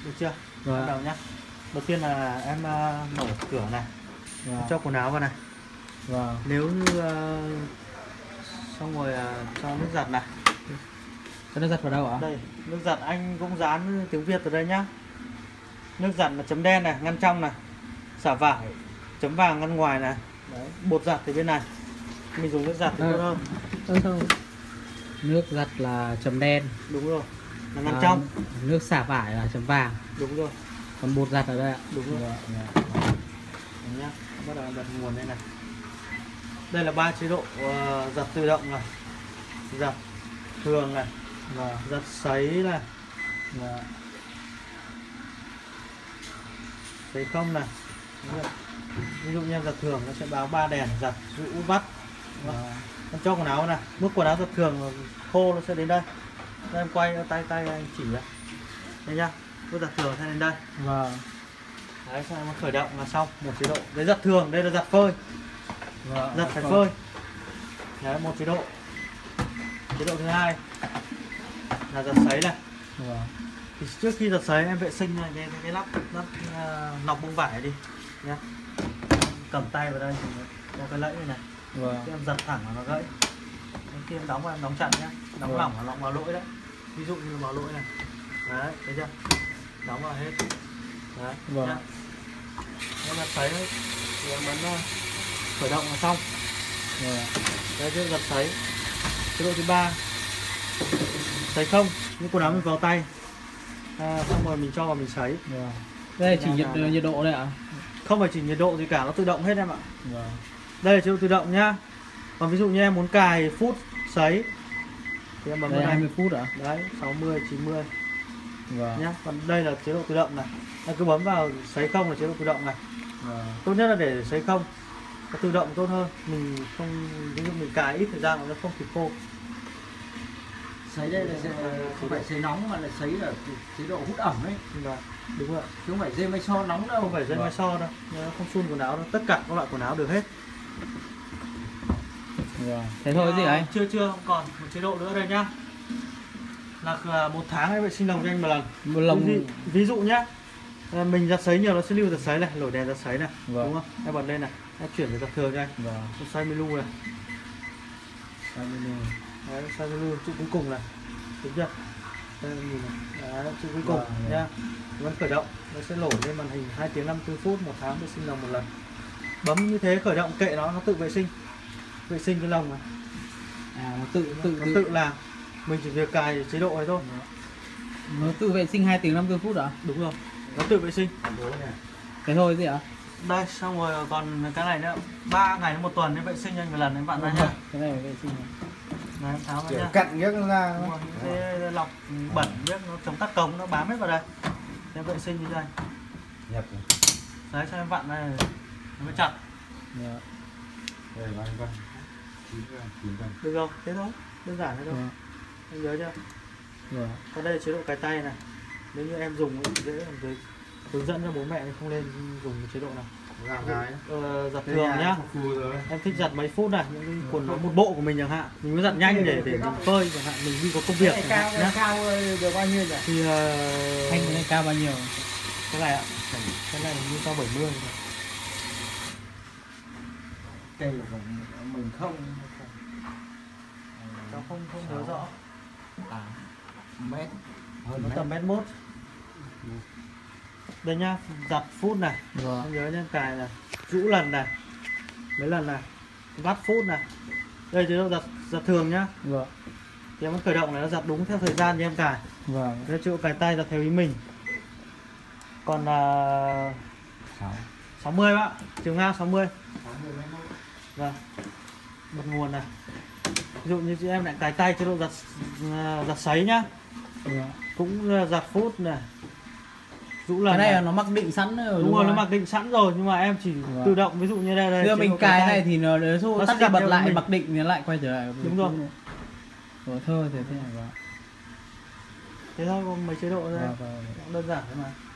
được chưa? Vâng. Bắt đầu nhá. Đầu tiên là em mở cửa này, Vâng. cho quần áo vào này. Vâng. Nếu như xong rồi cho nước giặt này. Cho nước giặt vào đâu ạ? Đây, nước giặt anh cũng dán tiếng Việt ở đây nhá. Nước giặt là chấm đen này, ngăn trong này. Xả vải chấm vàng ngăn ngoài này. Đấy, bột giặt thì bên này. Mình dùng nước giặt thì tốt hơn. Nước giặt là chấm đen. Đúng rồi. Là ngăn trong. Nước xả vải là chấm vàng. Đúng rồi. Còn bột giặt ở đây ạ. Đúng rồi. Đấy nhá. Bắt đầu bật nguồn đây này. Đây là 3 chế độ giặt tự động này. Giặt thường này, và giặt sấy này, và sấy không này. Ví dụ như em giặt thường nó sẽ báo 3 đèn giặt, rũ, vắt. Em cho quần áo này, mức quần áo giặt thường khô nó sẽ đến đây. Đây, em quay tay anh chỉ ra. Đây nhá, mức giặt thường sẽ đến đây. Vâng. Đấy, xong em khởi động là xong một chế độ. Đấy giặt thường, đây là giặt phơi. Vâng. Giặt phải phơi. Đấy, một chế độ. Chế độ thứ hai là giặt sấy này. Vâng. Thì trước khi giặt sấy em vệ sinh này cái lắp lọc bông vải đi nhé. Cầm tay vào đây có cái lẫy này. Vâng. Khi em giặt thẳng là nó gãy. Khi em đóng vào em đóng chặt nhé. Đóng Vâng. lỏng là lỏng vào lỗi đấy. Ví dụ như vào lỗi này. Đấy, thấy chưa? Đóng vào hết. Đấy. Vâng. Nhá. Em giặt sấy thì em bấm khởi động là xong. Vâng. Đấy, chưa giặt sấy. Chế độ thứ ba sấy không, những quần áo mình vào tay xong rồi mình cho vào mình sấy. Vâng. Đây chỉ nhiệt độ đây ạ? Không phải chỉ nhiệt độ gì cả, nó tự động hết em ạ. Vâng. Đây là chế độ tự động nhá. Còn ví dụ như em muốn cài phút sấy thì em bấm đây vào 20 phút ạ? Đấy, 60, 90. Vâng. Nhá. Còn đây là chế độ tự động này. Em cứ bấm vào sấy không là chế độ tự động này. Vâng. Tốt nhất là để sấy không. Nó tự động tốt hơn. Mình không, ví dụ mình cài ít thời gian nó không kịp khô. Sấy đây là không phải sấy nóng mà là sấy là chế độ hút ẩm ấy. Đúng rồi. Chứ không phải dây may so nóng đâu. Không phải dây may so đâu, nó không sun quần áo đâu, tất cả các loại quần áo được hết. Vâng. Thế thôi gì anh? Chưa không còn một chế độ nữa đây nhá. Là 1 tháng em vệ sinh lồng cho anh một lần. Một lần. Ví dụ nhá, mình giặt sấy nhiều nó sẽ lưu giặt sấy này, lổi đèn giặt sấy này. Vâng. Đúng không? Em bật lên này, em chuyển về giặt thường cho anh. Vâng. Xoay menu này. Xoay menu. Đấy, xoay menu chữ cuối cùng này. Đúng chưa? Đây nhìn này. Đấy, chữ cuối cùng nhá. Vẫn khởi động, nó sẽ nổi lên màn hình 2 tiếng 54 phút, 1 tháng vệ sinh lồng một lần. Bấm như thế khởi động kệ nó tự vệ sinh. Vệ sinh cái lồng này. Nó tự làm. Mình chỉ việc cài chế độ này thôi. Nó tự vệ sinh 2 tiếng 54 phút ạ? Đúng rồi. Nó tự vệ sinh. Thế thôi gì ạ? Đây, xong rồi còn cái này nữa. 3 ngày đến 1 tuần em vệ sinh anh một lần em bạn ra nhá. Cái này vệ sinh này. Này em tháo ra nhá. Cặn nhấc nó ra. Cái lọc bẩn biết nó chống tắc cống nó bám hết vào đây. Em vệ sinh như thế này. Nhập. Đấy, cho em vặn này nó mới chặt. Dạ. Đây là vâng. 9 cân. Được không? Thế thôi. Đơn giản thế thôi. Dạ. Anh nhớ chưa? Dạ. Còn đây là chế độ cài tay này. Nếu như em dùng dễ làm gì hướng dẫn cho bố mẹ thì không nên dùng cái chế độ nào. Giặt thường nhá. Em thích giặt mấy phút này, những quần áo một bộ của mình chẳng hạn, mình muốn giặt nhanh để mình phơi chẳng hạn, mình đi có công việc Cao cao được bao nhiêu vậy? thì Thanh cái này cao bao nhiêu? cái này ạ, cái này như cao 70 rồi. Cây là mình không Cháu không nhớ rõ. Mét Nó tầm mét mốt. Đây nhá, giặt phút này. Vâng. Em nhớ nhá, cài này, rũ lần này, mấy lần này, vắt phút này. Đây chế độ giặt thường nhá. Vâng. Thì em khởi động này nó giặt đúng theo thời gian như em cài. Vâng. Đây chế độ cài tay giặt theo ý mình. Còn 60 bạn, chiều ngang 60. Vâng. Bật nguồn này. Ví dụ như chị em lại cài tay chế độ giặt sấy nhá. Vâng. Cũng giặt phút này. Rũ lần Cái này là nó mặc định sẵn rồi. Đúng rồi, nó mặc định sẵn rồi nhưng mà em chỉ tự động, ví dụ như đây Bây mình cài này thì nó tắt đi bật lại mình. mặc định thì nó lại quay trở lại. Đúng rồi. Thôi thế này. Thế thôi, có mấy chế độ thôi. Vâng. Đơn giản thôi mà.